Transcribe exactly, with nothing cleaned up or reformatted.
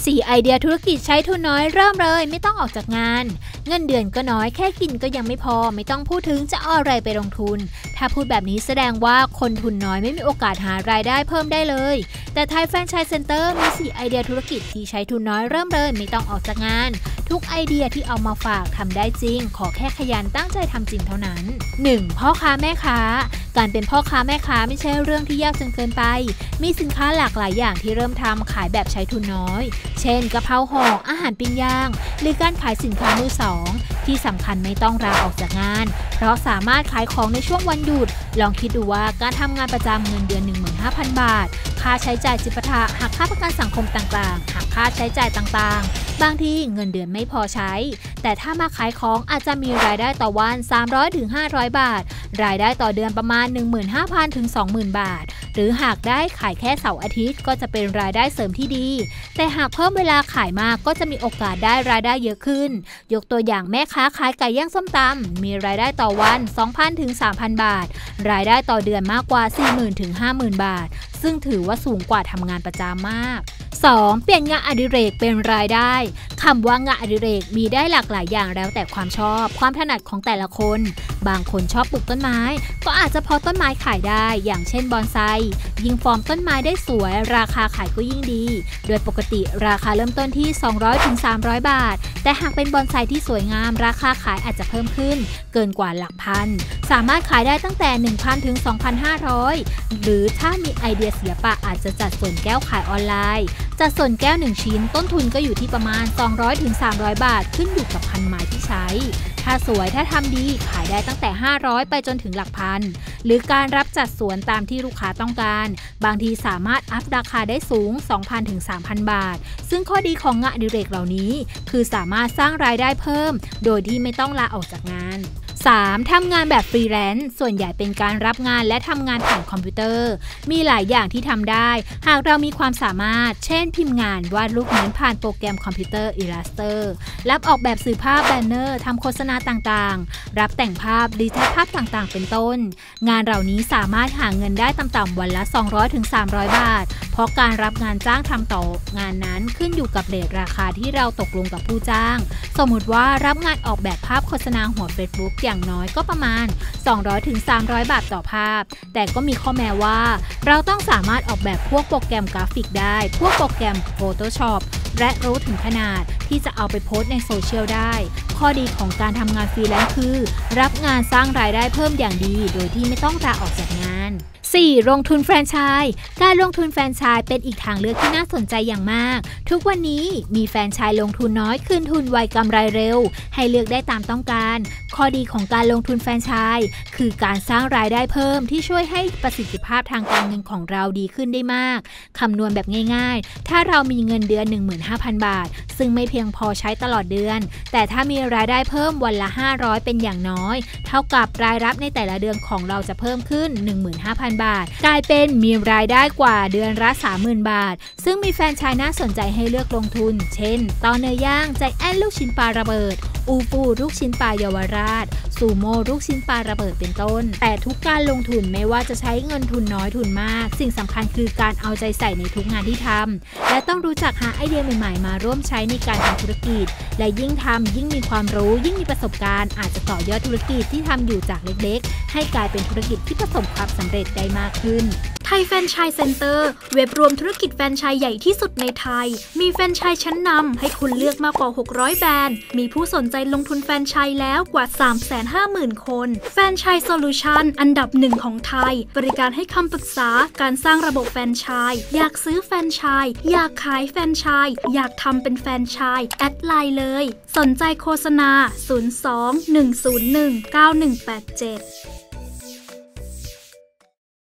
สี่ไอเดียธุรกิจใช้ทุนน้อยเริ่มเลยไม่ต้องออกจากงานเงินเดือนก็น้อยแค่กินก็ยังไม่พอไม่ต้องพูดถึงจะเอาอะไรไปลงทุนถ้าพูดแบบนี้แสดงว่าคนทุนน้อยไม่มีโอกาสหารายได้เพิ่มได้เลยแต่ไทยแฟรนไชส์เซ็นเตอร์มีสี่ไอเดียธุรกิจที่ใช้ทุนน้อยเริ่มเลยไม่ต้องออกจากงานทุกไอเดียที่เอามาฝากทำได้จริงขอแค่ขยันตั้งใจทำจริงเท่านั้น หนึ่ง พ่อค้าแม่ค้าการเป็นพ่อค้าแม่ค้าไม่ใช่เรื่องที่ยากจนเกินไปมีสินค้าหลากหลายอย่างที่เริ่มทำขายแบบใช้ทุนน้อยเช่นกะเพราห่ออาหารปิ้งย่างหรือการขายสินค้ามือสองที่สำคัญไม่ต้องลาออกจากงานเพราะสามารถขายของในช่วงวันหยุดลองคิดดูว่าการทำงานประจำเงินเดือน หนึ่งหมื่นห้าพัน บาทค่าใช้จ่ายจิปาถะหักค่าประกันสังคมต่างๆหักค่าใช้จ่ายต่างๆบางทีเงินเดือนไม่พอใช้แต่ถ้ามาขายของอาจจะมีรายได้ต่อวัน สามร้อยถึงห้าร้อย บาทรายได้ต่อเดือนประมาณ หนึ่งหมื่นห้าพัน ถึง สองหมื่น บาทหรือหากได้ขายแค่เสาร์อาทิตย์ก็จะเป็นรายได้เสริมที่ดีแต่หากเพิ่มเวลาขายมากก็จะมีโอกาสได้รายได้เยอะขึ้นยกตัวอย่างแม่ค้าขายไก่ย่างส้มตำมีรายได้ต่อวัน สองพัน ถึง สามพัน บาทรายได้ต่อเดือนมากกว่า สี่หมื่น ถึง ห้าหมื่น บาทซึ่งถือว่าสูงกว่าทำงานประจำมาก สอง เปลี่ยนงานอดิเรกเป็นรายได้คำว่างานอดิเรกมีได้หลากหลายอย่างแล้วแต่ความชอบความถนัดของแต่ละคนบางคนชอบปลูกต้นไม้ก็อาจจะเพาะต้นไม้ขายได้อย่างเช่นบอนไซยิ่งฟอร์มต้นไม้ได้สวยราคาขายก็ยิ่งดีโดยปกติราคาเริ่มต้นที่ สองร้อยถึงสามร้อย บาทแต่หากเป็นบอนไซที่สวยงามราคาขายอาจจะเพิ่มขึ้นเกินกว่าหลักพันสามารถขายได้ตั้งแต่ หนึ่งพัน ถึง สองพันห้าร้อย หรือถ้ามีไอเดียศิลปะอาจจะจัดส่วนแก้วขายออนไลน์จัดส่วนแก้วหนึ่งชิ้นต้นทุนก็อยู่ที่ประมาณ สองร้อย ถึง สามร้อย บาทขึ้นอยู่กับพันไม้ที่ใช้ถ้าสวยถ้าทำดีขายได้ตั้งแต่ห้าร้อยไปจนถึงหลักพันหรือการรับจัดสวนตามที่ลูกค้าต้องการบางทีสามารถอัพราคาได้สูง สองพัน ถึง สามพัน บาทซึ่งข้อดีของงานอดิเรกเหล่านี้คือสามารถสร้างรายได้เพิ่มโดยที่ไม่ต้องลาออกจากงานสาม ทำงานแบบฟรีแลนซ์ส่วนใหญ่เป็นการรับงานและทำงานผ่านคอมพิวเตอร์มีหลายอย่างที่ทำได้หากเรามีความสามารถเช่นพิมพ์งานวาดรูปเหมือนผ่านโปรแกรมคอมพิวเตอร์ Illustrator รับออกแบบสื่อภาพแบนเนอร์ทำโฆษณาต่างๆรับแต่งภาพดีไซน์ภาพต่างๆเป็นต้นงานเหล่านี้สามารถหาเงินได้ต่ำๆวันละ สองร้อย ถึง สามร้อย บาทเพราะการรับงานจ้างทำต่องานนั้นขึ้นอยู่กับเรทราคาที่เราตกลงกับผู้จ้างสมมุติว่ารับงานออกแบบภาพโฆษณาหัว Facebook อย่างน้อยก็ประมาณ สองร้อย ถึง สามร้อย บาทต่อภาพแต่ก็มีข้อแม้ว่าเราต้องสามารถออกแบบพวกโปรแกรมกราฟิกได้พวกโปรแกรม Photoshop และรู้ถึงขนาดที่จะเอาไปโพสต์ในโซเชียลได้ข้อดีของการทำงานฟรีแลนซ์คือรับงานสร้างรายได้เพิ่มอย่างดีโดยที่ไม่ต้องลาออกจากงานสี่ ลงทุนแฟรนไชส์การลงทุนแฟรนไชส์เป็นอีกทางเลือกที่น่าสนใจอย่างมากทุกวันนี้มีแฟรนไชส์ลงทุนน้อยคืนทุนไวกำไรเร็วให้เลือกได้ตามต้องการข้อดีของการลงทุนแฟรนไชส์คือการสร้างรายได้เพิ่มที่ช่วยให้ประสิทธิภาพทางการเงินของเราดีขึ้นได้มากคำนวณแบบง่ายๆถ้าเรามีเงินเดือน หนึ่งหมื่นห้าพัน บาทซึ่งไม่เพียงพอใช้ตลอดเดือนแต่ถ้ามีรายได้เพิ่มวันละห้าร้อยเป็นอย่างน้อยเท่ากับรายรับในแต่ละเดือนของเราจะเพิ่มขึ้น หนึ่งหมื่นห้าพัน บาทกลายเป็นมีรายได้กว่าเดือนละ สามหมื่น บาทซึ่งมีแฟรนไชส์น่าสนใจให้เลือกลงทุนเช่นตอเนื้อย่างใจแอนลูกชิ้นปลาระเบิดอูฟูลูกชิ้นปลาเยาวราชซูโม่ลูกชิ้นปลาระเบิดเป็นต้นแต่ทุกการลงทุนไม่ว่าจะใช้เงินทุนน้อยทุนมากสิ่งสำคัญคือการเอาใจใส่ในทุกงานที่ทำและต้องรู้จักหาไอเดียใหม่ๆมาร่วมใช้ในการทำธุรกิจและยิ่งทำยิ่งมีความรู้ยิ่งมีประสบการณ์อาจจะต่อยอดธุรกิจที่ทำอยู่จากเล็กๆให้กลายเป็นธุรกิจที่ประสบความสำเร็จได้มากขึ้นไทยแฟรนไชส์เซ็นเตอร์เว็บรวมธุรกิจแฟรนไชส์ใหญ่ที่สุดในไทยมีแฟรนไชส์ชั้นนำให้คุณเลือกมากกว่าหกร้อยแบรนด์มีผู้สนใจลงทุนแฟรนไชส์แล้วกว่า สามแสนห้าหมื่น คนแฟรนไชส์โซลูชันอันดับหนึ่งของไทยบริการให้คำปรึกษาการสร้างระบบแฟรนไชส์อยากซื้อแฟรนไชส์อยากขายแฟรนไชส์อยากทำเป็นแฟรนไชส์แอดไลน์เลยสนใจโฆษณาศูนย์ สอง หนึ่ง ศูนย์ หนึ่ง เก้า หนึ่ง แปด เจ็ด